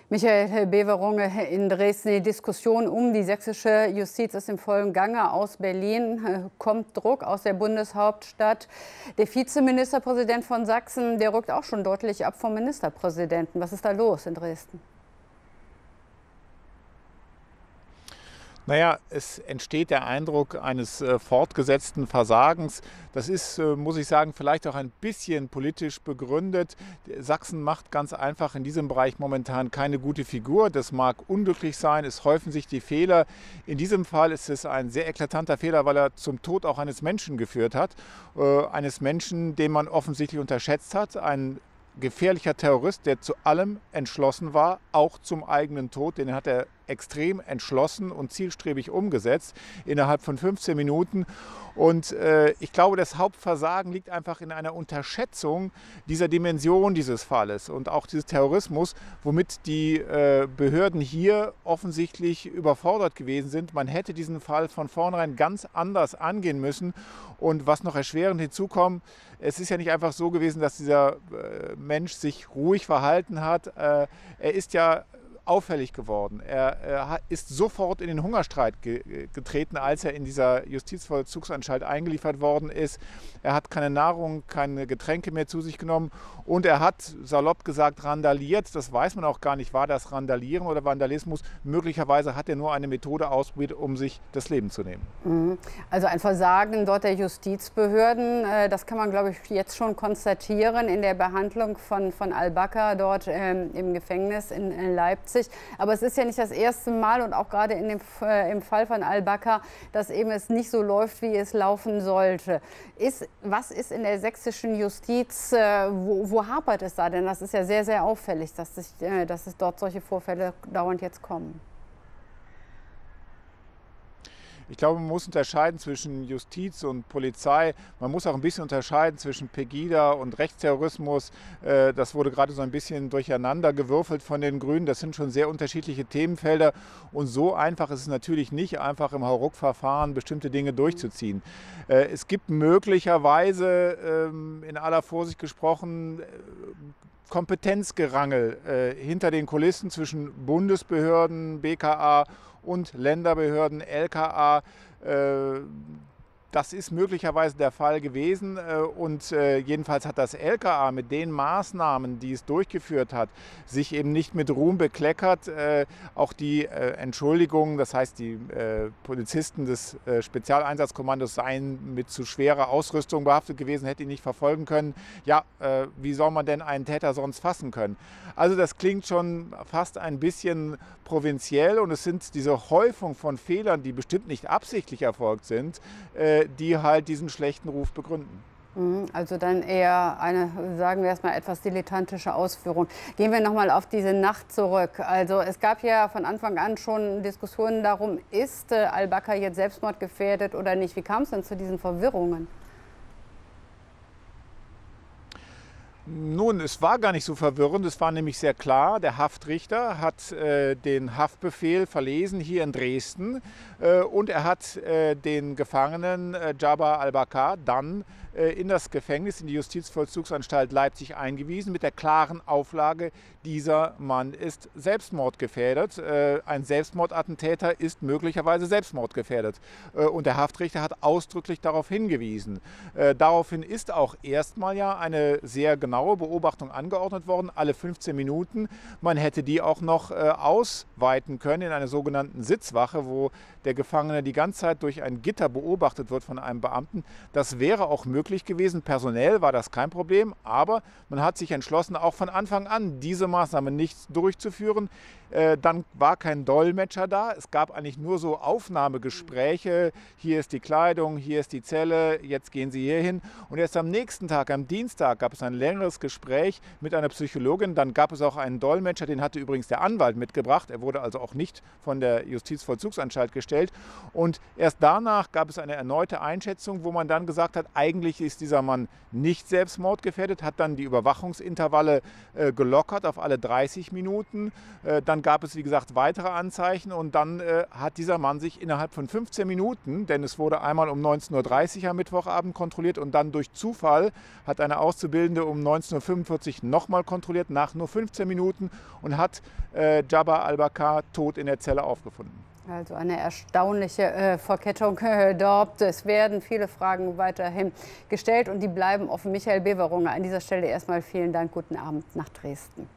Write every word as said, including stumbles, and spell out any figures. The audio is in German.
Michael Beverunge in Dresden. Die Diskussion um die sächsische Justiz ist im vollen Gange. Aus Berlin kommt Druck aus der Bundeshauptstadt. Der Vizeministerpräsident von Sachsen, der rückt auch schon deutlich ab vom Ministerpräsidenten. Was ist da los in Dresden? Naja, es entsteht der Eindruck eines äh, fortgesetzten Versagens. Das ist, äh, muss ich sagen, vielleicht auch ein bisschen politisch begründet. Sachsen macht ganz einfach in diesem Bereich momentan keine gute Figur. Das mag unglücklich sein, es häufen sich die Fehler. In diesem Fall ist es ein sehr eklatanter Fehler, weil er zum Tod auch eines Menschen geführt hat. Äh, eines Menschen, den man offensichtlich unterschätzt hat. Ein gefährlicher Terrorist, der zu allem entschlossen war, auch zum eigenen Tod. Den hat er extrem entschlossen und zielstrebig umgesetzt, innerhalb von fünfzehn Minuten. Und äh, ich glaube, das Hauptversagen liegt einfach in einer Unterschätzung dieser Dimension dieses Falles und auch dieses Terrorismus, womit die äh, Behörden hier offensichtlich überfordert gewesen sind. Man hätte diesen Fall von vornherein ganz anders angehen müssen. Und was noch erschwerend hinzukommt, es ist ja nicht einfach so gewesen, dass dieser äh, Mensch sich ruhig verhalten hat. Äh, er ist ja auffällig geworden. Er, er ist sofort in den Hungerstreik ge getreten, als er in dieser Justizvollzugsanstalt eingeliefert worden ist. Er hat keine Nahrung, keine Getränke mehr zu sich genommen und er hat, salopp gesagt, randaliert. Das weiß man auch gar nicht, war das Randalieren oder Vandalismus. Möglicherweise hat er nur eine Methode ausprobiert, um sich das Leben zu nehmen. Also ein Versagen dort der Justizbehörden, das kann man, glaube ich, jetzt schon konstatieren in der Behandlung von, von Al-Bakr dort ähm, im Gefängnis in, in Leipzig. Aber es ist ja nicht das erste Mal und auch gerade in dem, äh, im Fall von Al-Bakr, dass eben es nicht so läuft, wie es laufen sollte. Ist, was ist in der sächsischen Justiz, äh, wo, wo hapert es da? Denn das ist ja sehr, sehr auffällig, dass, sich, äh, dass es dort solche Vorfälle dauernd jetzt kommen. Ich glaube, man muss unterscheiden zwischen Justiz und Polizei. Man muss auch ein bisschen unterscheiden zwischen Pegida und Rechtsterrorismus. Das wurde gerade so ein bisschen durcheinander gewürfelt von den Grünen. Das sind schon sehr unterschiedliche Themenfelder. Und so einfach ist es natürlich nicht, einfach im Hauruck-Verfahren bestimmte Dinge durchzuziehen. Es gibt möglicherweise, in aller Vorsicht gesprochen, Kompetenzgerangel äh, hinter den Kulissen zwischen Bundesbehörden, B K A und Länderbehörden, L K A. Äh, Das ist möglicherweise der Fall gewesen und jedenfalls hat das L K A mit den Maßnahmen, die es durchgeführt hat, sich eben nicht mit Ruhm bekleckert. Auch die Entschuldigung, das heißt die Polizisten des Spezialeinsatzkommandos seien mit zu schwerer Ausrüstung behaftet gewesen, hätte ihn nicht verfolgen können. Ja, wie soll man denn einen Täter sonst fassen können? Also das klingt schon fast ein bisschen provinziell und es sind diese Häufung von Fehlern, die bestimmt nicht absichtlich erfolgt sind, die halt diesen schlechten Ruf begründen. Also dann eher eine, sagen wir erstmal, etwas dilettantische Ausführung. Gehen wir nochmal auf diese Nacht zurück. Also es gab ja von Anfang an schon Diskussionen darum, ist Al-Bakr jetzt selbstmordgefährdet oder nicht? Wie kam es denn zu diesen Verwirrungen? Nun, es war gar nicht so verwirrend, es war nämlich sehr klar, der Haftrichter hat äh, den Haftbefehl verlesen hier in Dresden äh, und er hat äh, den Gefangenen äh, Jabbar Al-Bakr dann äh, in das Gefängnis, in die Justizvollzugsanstalt Leipzig eingewiesen mit der klaren Auflage, dieser Mann ist selbstmordgefährdet. Äh, ein Selbstmordattentäter ist möglicherweise selbstmordgefährdet. Äh, und der Haftrichter hat ausdrücklich darauf hingewiesen. Äh, daraufhin ist auch erstmal ja eine sehr genaue Beobachtung angeordnet worden, alle fünfzehn Minuten. Man hätte die auch noch äh, ausweiten können in einer sogenannten Sitzwache, wo der Gefangene die ganze Zeit durch ein Gitter beobachtet wird von einem Beamten. Das wäre auch möglich gewesen. Personell war das kein Problem, aber man hat sich entschlossen, auch von Anfang an diese Maßnahme nicht durchzuführen. Äh, dann war kein Dolmetscher da. Es gab eigentlich nur so Aufnahmegespräche. Hier ist die Kleidung, hier ist die Zelle, jetzt gehen Sie hier hin. Und erst am nächsten Tag, am Dienstag, gab es ein längeres Gespräch mit einer Psychologin. Dann gab es auch einen Dolmetscher, den hatte übrigens der Anwalt mitgebracht. Er wurde also auch nicht von der Justizvollzugsanstalt gestellt. Und erst danach gab es eine erneute Einschätzung, wo man dann gesagt hat, eigentlich Offensichtlich ist dieser Mann nicht selbstmordgefährdet, hat dann die Überwachungsintervalle äh, gelockert auf alle dreißig Minuten. Äh, dann gab es, wie gesagt, weitere Anzeichen und dann äh, hat dieser Mann sich innerhalb von fünfzehn Minuten, denn es wurde einmal um neunzehn Uhr dreißig am Mittwochabend kontrolliert und dann durch Zufall hat eine Auszubildende um neunzehn Uhr fünfundvierzig nochmal kontrolliert, nach nur fünfzehn Minuten und hat äh, Jabbar al-Bakr tot in der Zelle aufgefunden. Also eine erstaunliche äh, Verkettung äh, dort. Es werden viele Fragen weiterhin gestellt und die bleiben offen. Michael Beverunger, an dieser Stelle erstmal vielen Dank. Guten Abend nach Dresden.